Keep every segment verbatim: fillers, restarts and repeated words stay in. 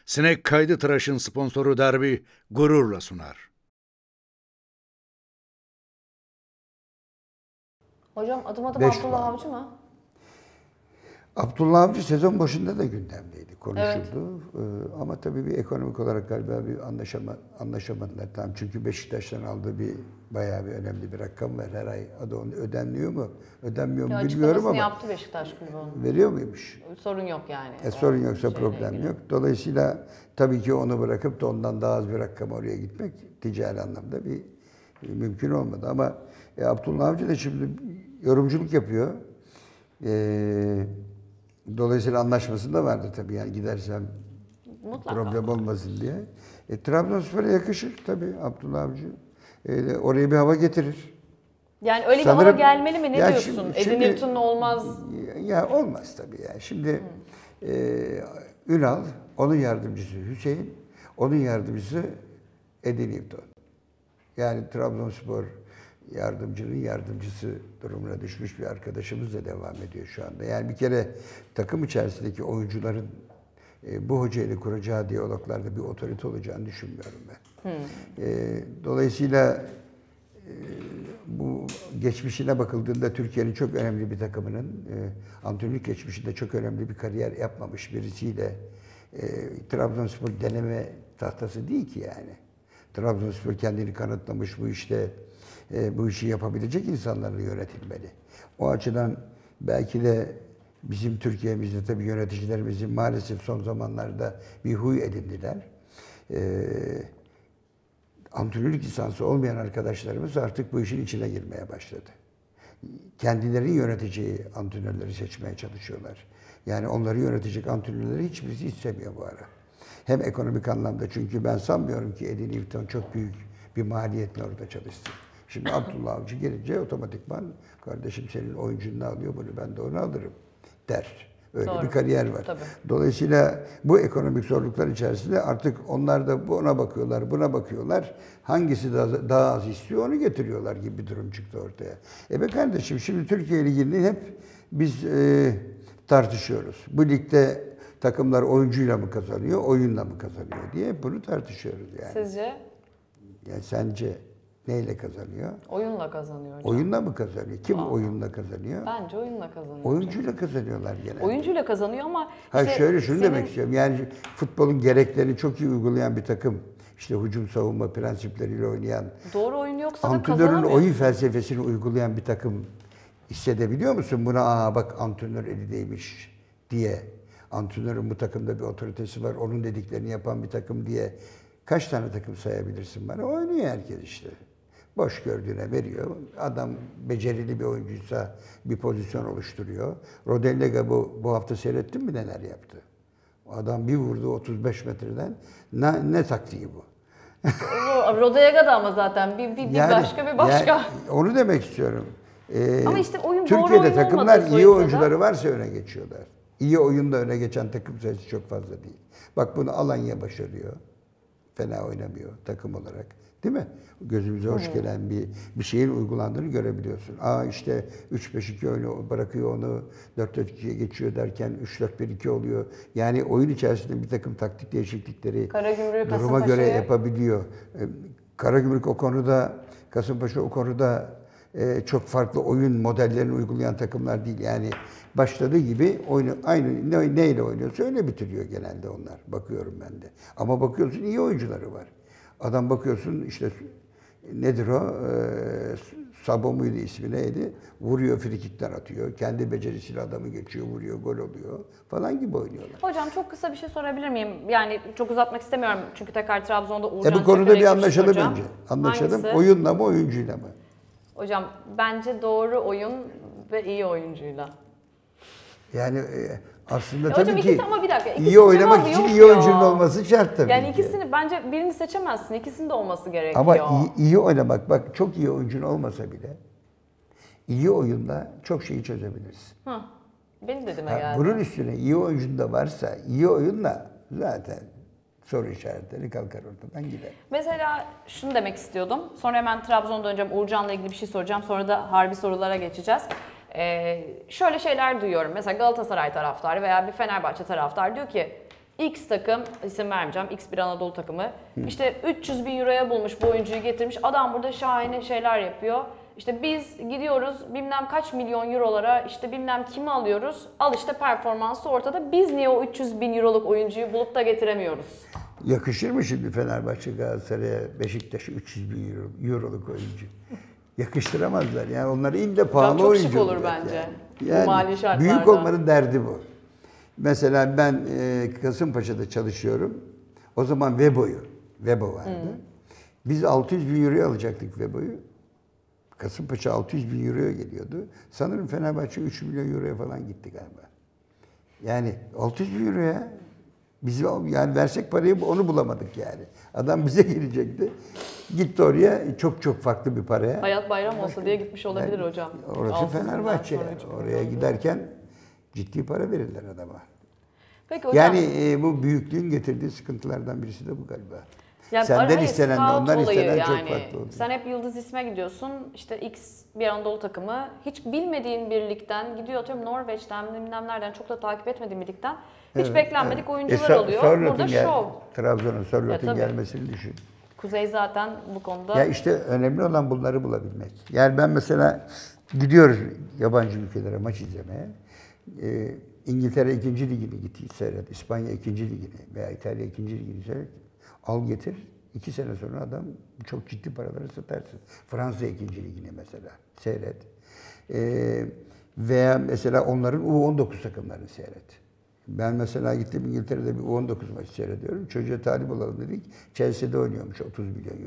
Sinek Kaydı Tıraş'ın sponsoru Derbi gururla sunar. Hocam adım adım Beş Abdullah puan. Avcı mı? Abdullah Avcı sezon başında da gündemdeydi, konuşuldu. Evet. Ee, ama tabii bir ekonomik olarak galiba bir anlaşama, anlaşamadılar. Tam çünkü Beşiktaş'tan aldığı bir bayağı bir önemli bir rakam var. Her ay adı onu ödenmiyor mu? Ödenmiyor mu Ya bilmiyorum ama. yaptı Beşiktaş kulübü onun. Veriyor muymuş? Sorun yok yani. E, sorun yoksa Şeyle problem ilgili. yok. Dolayısıyla tabii ki onu bırakıp da ondan daha az bir rakam oraya gitmek ticari anlamda bir e, mümkün olmadı. Ama e, Abdullah Avcı da şimdi yorumculuk yapıyor. E, dolayısıyla anlaşması da vardı tabii, yani gidersem Mutlaka. problem olmasın diye. E, Trabzonspor'a yakışır tabii Abdullah Avcı. E, oraya bir hava getirir. Yani öyle Sanırım- bir hava gelmeli mi? Ne Ya diyorsun? şimdi- Edin şimdi- Yurt'un olmaz. Ya olmaz tabii ya. Şimdi e, Ünal, onun yardımcısı Hüseyin, onun yardımcısı Edin Yurt'un. Yani Trabzonspor yardımcının yardımcısı durumuna düşmüş bir arkadaşımız da devam ediyor şu anda. Yani bir kere takım içerisindeki oyuncuların e, bu hocayla kuracağı diyaloglarda bir otorite olacağını düşünmüyorum ben. Hmm. E, dolayısıyla e, bu geçmişine bakıldığında Türkiye'nin çok önemli bir takımının e, antrenörlük geçmişinde çok önemli bir kariyer yapmamış birisiyle e, Trabzonspor deneme tahtası değil ki yani. Trabzonspor kendini kanıtlamış, bu işte e, bu işi yapabilecek insanlarla yönetilmeli. O açıdan belki de bizim Türkiye'mizde tabii yöneticilerimizin maalesef son zamanlarda bir huy edindiler. E, antrenörlük lisansı olmayan arkadaşlarımız artık bu işin içine girmeye başladı. Kendileri yöneteceği antrenörleri seçmeye çalışıyorlar. Yani onları yönetecek antrenörleri hiçbirisi istemiyor bu ara. Hem ekonomik anlamda, çünkü ben sanmıyorum ki Edin Yurt'un çok büyük bir maliyetle orada çalışsın. Şimdi Abdullah Avcı gelince otomatikman kardeşim senin oyuncunu ne alıyor, bunu ben de onu alırım der. Öyle Doğru. bir kariyer var. Tabii. Dolayısıyla bu ekonomik zorluklar içerisinde artık onlar da buna bakıyorlar, buna bakıyorlar. Hangisi daha, daha az istiyor onu getiriyorlar gibi bir durum çıktı ortaya. E be kardeşim, şimdi Türkiye Ligi'ni hep biz e, tartışıyoruz. Bu ligde takımlar oyuncuyla mı kazanıyor, oyunla mı kazanıyor diye bunu tartışıyoruz yani. Sizce? Yani sence neyle kazanıyor? Oyunla kazanıyor hocam. Oyunla mı kazanıyor? Kim Aa. oyunla kazanıyor? Bence oyunla kazanıyor. Oyuncuyla kazanıyorlar genelde. Oyuncuyla kazanıyor ama Hayır işte şöyle şunu senin- demek istiyorum. Yani futbolun gereklerini çok iyi uygulayan bir takım, işte hücum savunma prensipleriyle oynayan, doğru oyun yoksa da antrenörün kazanamıyorsun. oyun felsefesini uygulayan bir takım hissedebiliyor musun? Buna aa bak antrenör elindeymiş diye. Antrenörün bu takımda bir otoritesi var, onun dediklerini yapan bir takım diye. Kaç tane takım sayabilirsin bana? Oynuyor herkes işte. Boş gördüğüne veriyor. Adam becerili bir oyuncuysa bir pozisyon oluşturuyor. Rodellega bu, bu hafta seyrettin mi neler yaptı? O adam bir vurdu otuz beş metreden. Ne, ne taktiği bu? O, Rodallega da ama zaten bir, bir, bir Yani- başka bir başka. yani onu demek istiyorum. Ee, Ama işte oyun doğru Türkiye'de oyun takımlar olmadığı iyi soyutada- oyuncuları varsa öne geçiyorlar. İyi oyunda öne geçen takım sayısı çok fazla değil. Bak bunu Alanya başarıyor. Fena oynamıyor takım olarak. Değil mi? Gözümüze hoş gelen bir bir şeyin uygulandığını görebiliyorsun. Aa işte üç beş iki oyunu bırakıyor, onu dört dört ikiye geçiyor derken üç dört bir iki oluyor. Yani oyun içerisinde bir takım taktik değişiklikleri Karagümrük, duruma Kasımpaşa'ya- göre yapabiliyor. Ee, Karagümrük o konuda, Kasımpaşa o konuda e, çok farklı oyun modellerini uygulayan takımlar değil. Yani başladığı gibi oyunu aynı ne, neyle oynuyorsa öyle bitiriyor genelde onlar. Bakıyorum ben de. Ama bakıyorsun iyi oyuncuları var. Adam bakıyorsun işte nedir o? Ee, Sabo muydu ismi neydi? Vuruyor, frikikten atıyor. Kendi becerisiyle adamı geçiyor, vuruyor, gol oluyor falan gibi oynuyorlar. Hocam çok kısa bir şey sorabilir miyim? Yani çok uzatmak istemiyorum çünkü tekrar Trabzon'da Uğurcan E bu konuda Çakır'a bir geçmişti anlaşalım hocam. önce. Anlaşalım. Hangisi? Oyunla mı, oyuncuyla mı? Hocam bence doğru oyun ve iyi oyuncuyla. Yani e, aslında Ya tabii hocam ki ikisi ama bir dakika, ikisinin iyi oynamak cevabı için yok iyi ya. oyuncunun olması şart tabii Yani ki. ikisini bence birini seçemezsin. İkisinin de olması gerekiyor. Ama iyi, iyi oynamak, bak çok iyi oyuncun olmasa bile iyi oyunda çok şeyi çözebilirsin. Hı. Benim dediğime Ha, geldi. bunun üstüne iyi oyuncun da varsa iyi oyunla zaten soru işaretleri kalkar ortadan gider. Mesela şunu demek istiyordum. Sonra hemen Trabzon'a döneceğim. Uğurcan'la ilgili bir şey soracağım. Sonra da harbi sorulara geçeceğiz. Ee, şöyle şeyler duyuyorum. Mesela Galatasaray taraftarı veya bir Fenerbahçe taraftarı diyor ki X takım, isim vermeyeceğim, X bir Anadolu takımı. İşte üç yüz bin euroya bulmuş bu oyuncuyu getirmiş. Adam burada şahane şeyler yapıyor. İşte biz gidiyoruz bilmem kaç milyon eurolara işte bilmem kimi alıyoruz. Al işte performansı ortada. Biz niye o üç yüz bin euroluk oyuncuyu bulup da getiremiyoruz? Yakışır mı şimdi Fenerbahçe, Galatasaray'a, Beşiktaş'a üç yüz bin euro, euroluk oyuncu? Yakıştıramazlar. Yani onları ille pahalı çok oyuncu. şık olur olacak bence. Yani. Bu Yani mali şartlarda. büyük olmanın derdi bu. Mesela ben e, Kasımpaşa'da çalışıyorum. O zaman Webo'yu, Webo vardı. Hı. Biz altı yüz bin euroya alacaktık Webo'yu. Kasımpaşa altı yüz bin euroya geliyordu. Sanırım Fenerbahçe üç milyon euroya falan gitti galiba. Yani altı yüz bin euroya biz yani versek parayı onu bulamadık yani. Adam bize gelecekti. Gitti oraya çok çok farklı bir paraya. Hayat bayram olsa diye gitmiş olabilir yani, hocam. Orası Fenerbahçe. Yani. Oraya giderken ciddi para verirler adama. Peki hocam. Yani e, bu büyüklüğün getirdiği sıkıntılar birisi de bu galiba. Yani Senden hayır, istenen de ondan istenen yani. Çok farklı oluyor. Sen hep yıldız isme gidiyorsun. İşte X bir Anadolu takımı. Hiç bilmediğin bir ligden gidiyor. Atıyorum Norveç'ten, bilmem nereden çok da takip etmediğim bir ligden. Hiç evet, beklenmedik evet. oyuncular e, oluyor. Burada gel, şov. Trabzon'un, Sörlot'un gelmesini düşün. Kuzey zaten bu konuda... Ya işte önemli olan bunları bulabilmek. Yani ben mesela gidiyoruz yabancı ülkelere maç izlemeye. Ee, İngiltere ikinci ligini git seyret, İspanya ikinci ligini veya İtalya ikinci ligini seyret. Al getir. İki sene sonra adam çok ciddi paraları satarsın. Fransa ikinci ligini mesela seyret. Ee, veya mesela onların U on dokuz takımlarını seyret. Ben mesela gittim İngiltere'de bir U on dokuz maçı seyrediyorum. Çocuğa talip olalım dedik. Chelsea'de oynuyormuş otuz milyon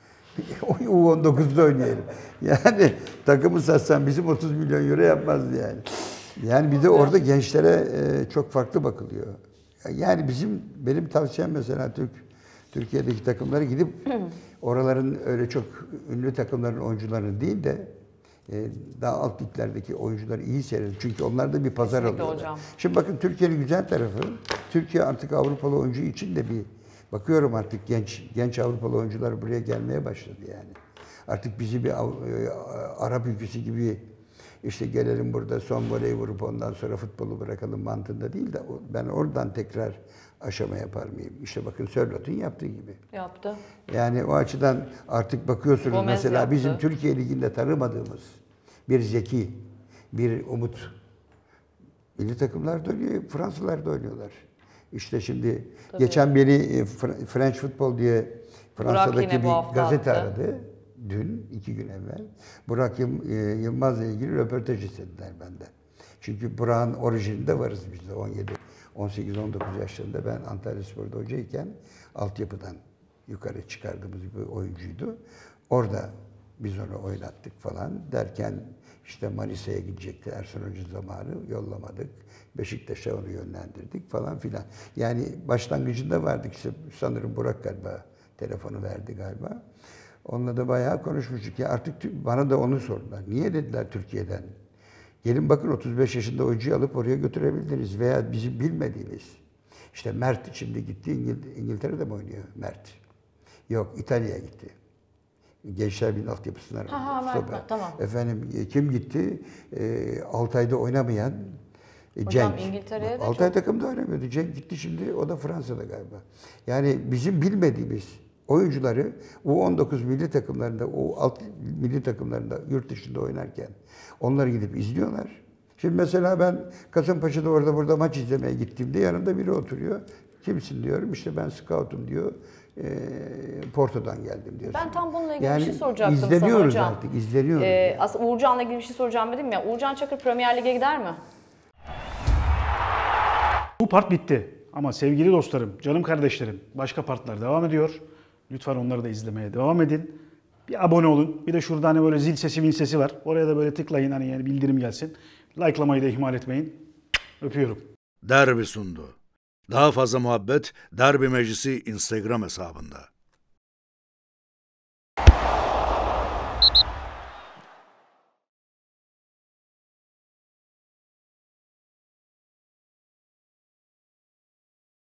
euroya. U on dokuzda oynayalım. Yani takımı satsan bizim otuz milyon euro yapmazdı yani. Yani bir de orada gençlere çok farklı bakılıyor. Yani bizim benim tavsiyem mesela Türk Türkiye'deki takımlara gidip oraların öyle çok ünlü takımların oyuncularını değil de daha alt liglerdeki oyuncuları iyi seyredin. Çünkü onlar da bir pazar Kesinlikle alıyorlar. Hocam. Şimdi bakın Türkiye'nin güzel tarafı, Türkiye artık Avrupalı oyuncu için de bir bakıyorum artık genç genç Avrupalı oyuncular buraya gelmeye başladı yani. Artık bizi bir Arap ülkesi gibi işte gelelim burada son voleyi vurup ondan sonra futbolu bırakalım mantığında değil de ben oradan tekrar aşama yapar mıyım? İşte bakın Sörlot'un yaptığı gibi. Yaptı. Yani o açıdan artık bakıyorsunuz Gomez mesela yaptı. Bizim Türkiye Ligi'nde tanımadığımız bir zeki, bir umut. Milli takımlarda oynuyor, Fransızlar da oynuyorlar. İşte şimdi Tabii. geçen beni French Football diye Fransa'daki bir gazete attı. aradı. Dün, iki gün evvel. Burak Yılmaz'la ilgili röportaj istediler benden. Çünkü Burak'ın orijininde varız biz de on yedi, on sekiz, on dokuz yaşlarında ben Antalyaspor'da hocayken altyapıdan yukarı çıkardığımız bir oyuncuydu. Orada biz onu oynattık falan derken işte Manisa'ya gidecekti Ersun Hoca zamanı yollamadık. Beşiktaş'a onu yönlendirdik falan filan. Yani başlangıcında vardık işte sanırım Burak galiba telefonu verdi galiba. Onunla da bayağı konuşmuştuk. Ya artık bana da onu sordular. Niye dediler Türkiye'den? Gelin bakın otuz beş yaşında oyuncuyu alıp oraya götürebildiniz veya bizim bilmediğimiz. İşte Mert şimdi gitti İngil İngiltere'de mi oynuyor Mert? Yok İtalya'ya gitti. Gençler Birliği altyapısına rağmen. Ha, ha, Mert, tamam. Efendim kim gitti? E, Altay'da oynamayan e, Hocam Cenk. İngiltere'ye de Altay çok... takımda oynamıyordu. Cenk gitti şimdi o da Fransa'da galiba. Yani bizim bilmediğimiz oyuncuları U on dokuz milli takımlarında, U alt milli takımlarında yurt dışında oynarken onları gidip izliyorlar. Şimdi mesela ben Kasımpaşa'da orada burada maç izlemeye gittiğimde yanımda biri oturuyor. Kimsin diyorum. İşte ben scoutum diyor. E, Porto'dan geldim diyorsun. Ben tam bununla ilgili yani bir şey soracaktım sana hocam. İzleniyoruz artık, izleniyoruz. Ee, yani. Aslında Uğurcan'la ilgili bir şey soracağım dedim ya. Uğurcan Çakır Premier Lig'e gider mi? Bu part bitti. Ama sevgili dostlarım, canım kardeşlerim, başka partlar devam ediyor. Lütfen onları da izlemeye devam edin. Bir abone olun. Bir de şurada hani böyle zil sesi, min sesi var. Oraya da böyle tıklayın hani yani bildirim gelsin. Like'lamayı da ihmal etmeyin. Öpüyorum. Derbi sundu. Daha fazla muhabbet Derbi Meclisi Instagram hesabında.